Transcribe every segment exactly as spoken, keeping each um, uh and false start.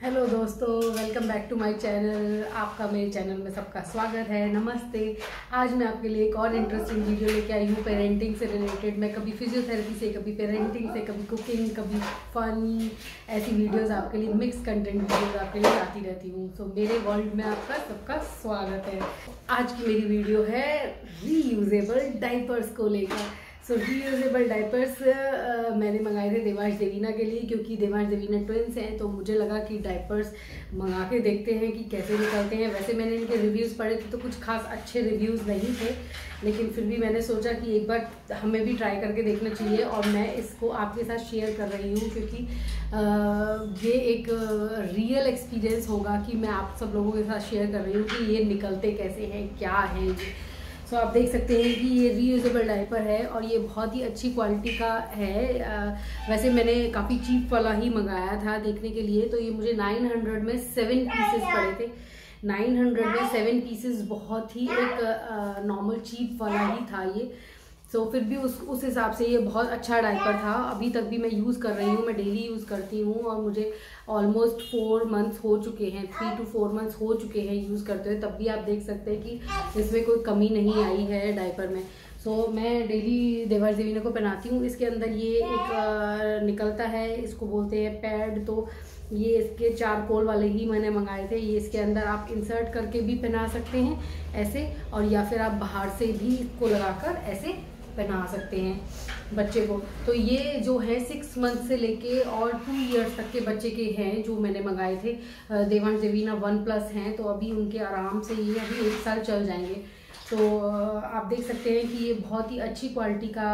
Hello दोस्तों, welcome back to my channel. आपका मेरे चैनल में सबका स्वागत है। नमस्ते। आज मैं आपके लिए एक और इंटरेस्टिंग वीडियो लेके आई हूँ पेरेंटिंग से रिलेटेड। मैं कभी फिजियोथेरेपी से, कभी पेरेंटिंग से, कभी कुकिंग, कभी फनी, ऐसी वीडियोस आपके लिए, मिक्स कंटेंट वीडियोस आपके लिए आती रहती हूँ। सो मेरे वर्ल्ड में आपका सबका स्वागत है। आज की मेरी वीडियो है रीयूजेबल डाइपर्स को लेकर। सो रीयूजेबल डाइपर्स मैंने मंगाए थे देवांश देवीना के लिए, क्योंकि देवांश देवीना ट्विंस हैं, तो मुझे लगा कि डाइपर्स मंगा के देखते हैं कि कैसे निकलते हैं। वैसे मैंने इनके रिव्यूज़ पढ़े थे तो कुछ खास अच्छे रिव्यूज़ नहीं थे, लेकिन फिर भी मैंने सोचा कि एक बार हमें भी ट्राई करके देखना चाहिए, और मैं इसको आपके साथ शेयर कर रही हूँ क्योंकि आ, ये एक रियल एक्सपीरियंस होगा कि मैं आप सब लोगों के साथ शेयर कर रही हूँ कि ये निकलते कैसे हैं, क्या है ये। सो so, आप देख सकते हैं कि ये रीयूजेबल डायपर है और ये बहुत ही अच्छी क्वालिटी का है। आ, वैसे मैंने काफ़ी चीप वाला ही मंगाया था देखने के लिए, तो ये मुझे नाइन हंड्रेड में सेवन पीसेस पड़े थे। नाइन हंड्रेड में सेवन पीसेस बहुत ही एक नॉर्मल चीप वाला ही था ये। सो so, फिर भी उस उस हिसाब से ये बहुत अच्छा डायपर था। अभी तक भी मैं यूज़ कर रही हूँ, मैं डेली यूज़ करती हूँ और मुझे ऑलमोस्ट फोर मंथ्स हो चुके हैं, थ्री टू फोर मंथ्स हो चुके हैं यूज़ करते हुए। तब भी आप देख सकते हैं कि इसमें कोई कमी नहीं आई है डायपर में। सो so, मैं डेली देवांश देवीना को पहनाती हूँ। इसके अंदर ये एक आ, निकलता है, इसको बोलते हैं पैड। तो ये इसके चारकोल वाले ही मैंने मंगाए थे। ये इसके अंदर आप इंसर्ट करके भी पहना सकते हैं ऐसे, और या फिर आप बाहर से भी इसको लगाकर ऐसे पहना सकते हैं बच्चे को। तो ये जो है सिक्स मंथ से लेके और टू इयर्स तक के बच्चे के हैं जो मैंने मंगाए थे। देवांश देवीना वन प्लस हैं, तो अभी उनके आराम से ये अभी एक साल चल जाएंगे। तो आप देख सकते हैं कि ये बहुत ही अच्छी क्वालिटी का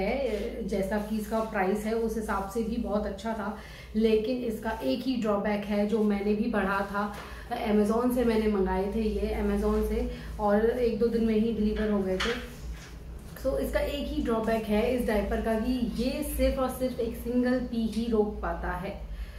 है। जैसा कि इसका प्राइस है उस हिसाब से भी बहुत अच्छा था, लेकिन इसका एक ही ड्रॉबैक है जो मैंने भी पढ़ा था। अमेज़ॉन से मैंने मंगाए थे ये, अमेज़ॉन से, और एक दो दिन में ही डिलीवर हो गए थे। सो so, इसका एक ही ड्रॉबैक है इस डायपर का कि ये सिर्फ और सिर्फ एक सिंगल पी ही रोक पाता है,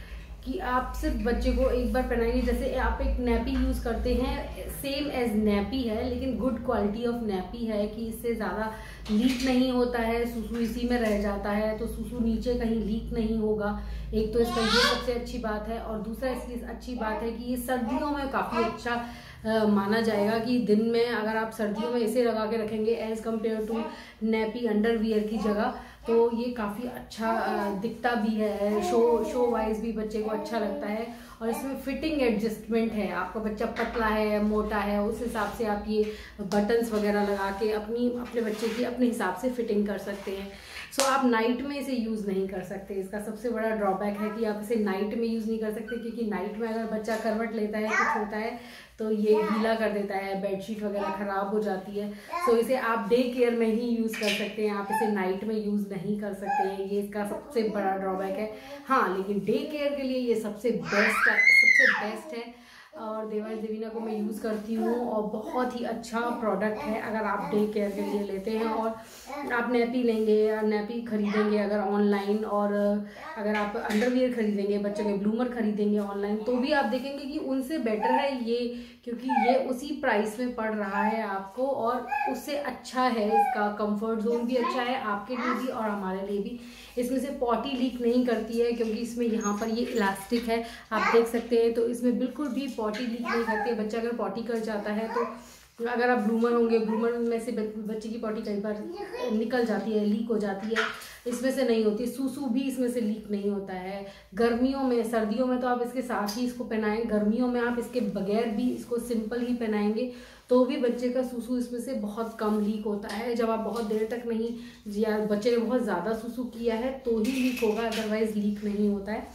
कि आप सिर्फ बच्चे को एक बार पहनाएंगे। जैसे आप एक नैपी यूज़ करते हैं, सेम एज नैपी है, लेकिन गुड क्वालिटी ऑफ नैपी है कि इससे ज़्यादा लीक नहीं होता है, सुसु इसी में रह जाता है, तो सुसु नीचे कहीं लीक नहीं होगा। एक तो इसका ये सबसे अच्छी बात है, और दूसरा इसकी अच्छी बात है कि ये सर्दियों में काफ़ी अच्छा आ, माना जाएगा कि दिन में अगर आप सर्दियों में इसे लगा के रखेंगे as compare to nappy underwear की जगह, तो ये काफ़ी अच्छा दिखता भी है, शो शो वाइज भी बच्चे को अच्छा लगता है। और इसमें फिटिंग एडजस्टमेंट है, आपका बच्चा पतला है, मोटा है, उस हिसाब से आप ये बटन्स वगैरह लगा के अपनी अपने बच्चे की अपने हिसाब से फिटिंग कर सकते हैं। सो so, आप नाइट में इसे यूज़ नहीं कर सकते। इसका सबसे बड़ा ड्रॉबैक है कि आप इसे नाइट में यूज़ नहीं कर सकते, क्योंकि नाइट में अगर बच्चा करवट लेता है, कुछ होता है, तो ये गीला कर देता है, बेडशीट वगैरह ख़राब हो जाती है। सो so, इसे आप डे केयर में ही यूज़ कर सकते हैं, आप इसे नाइट में यूज़ नहीं कर सकते हैं। ये इसका सबसे बड़ा ड्रॉबैक है। हाँ, लेकिन डे केयर के लिए ये सबसे बेस्ट सबसे बेस्ट है, और देवांश देवीना को मैं यूज़ करती हूँ और बहुत ही अच्छा प्रोडक्ट है। अगर आप डे केयर के लिए लेते हैं और आप नैपी लेंगे या नैपी खरीदेंगे अगर ऑनलाइन, और अगर आप अंडरवियर खरीदेंगे, बच्चों के ब्लूमर खरीदेंगे ऑनलाइन, तो भी आप देखेंगे कि उनसे बेटर है ये, क्योंकि ये उसी प्राइस में पड़ रहा है आपको, और उससे अच्छा है। इसका कंफर्ट जोन भी अच्छा है आपके लिए भी और हमारे लिए भी। इसमें से पॉटी लीक नहीं करती है, क्योंकि इसमें यहाँ पर ये इलास्टिक है, आप देख सकते हैं। तो इसमें बिल्कुल भी पॉटी लीक नहीं करती है। बच्चा अगर पॉटी कर जाता है, तो अगर आप ब्लूमर होंगे, ब्लूमर में से बच्चे की पॉटी कई बार निकल जाती है, लीक हो जाती है, इसमें से नहीं होती। सूसू भी इसमें से लीक नहीं होता है। गर्मियों में, सर्दियों में तो आप इसके साथ ही इसको पहनाएं, गर्मियों में आप इसके बगैर भी इसको सिंपल ही पहनाएंगे तो भी बच्चे का सूसू इसमें से बहुत कम लीक होता है। जब आप बहुत देर तक नहीं, या बच्चे ने बहुत ज़्यादा सूसू किया है तो ही लीक होगा, अदरवाइज लीक नहीं होता है।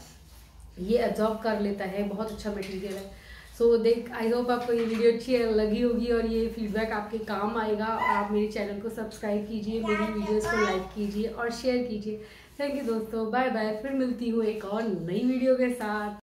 ये एब्जॉर्ब कर लेता है, बहुत अच्छा मटेरियल है। सो so, देख आई होप आपको ये वीडियो अच्छी लगी होगी और ये फीडबैक आपके काम आएगा। और आप मेरे चैनल को सब्सक्राइब कीजिए, मेरी वीडियोस को लाइक कीजिए और शेयर कीजिए। थैंक यू दोस्तों, बाय बाय। फिर मिलती हूँ एक और नई वीडियो के साथ।